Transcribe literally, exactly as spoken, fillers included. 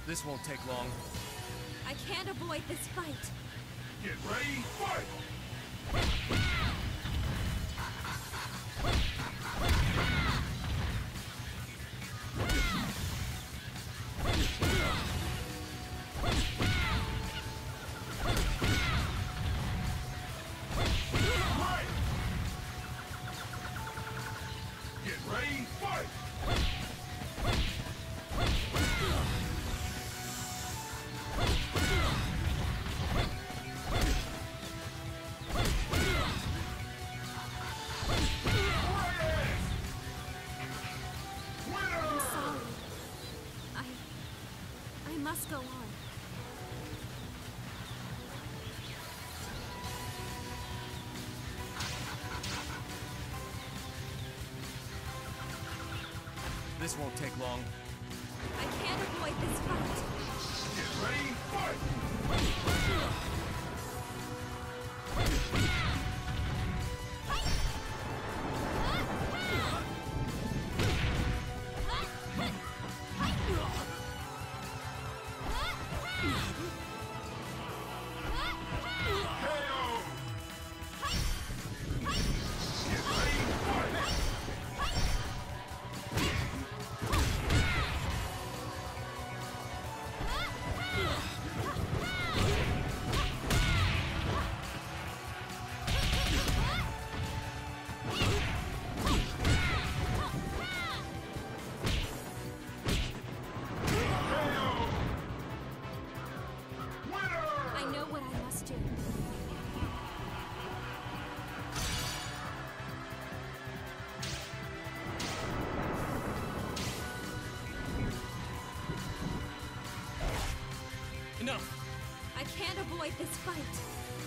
This won't take long. I can't avoid this fight. Get ready, fight! Get ready, fight! I'm sorry. I... I must go on. This won't take long. I can't avoid this fight. Get ready, fight! Get ready, fight! I know what I must do. Enough! I can't avoid this fight.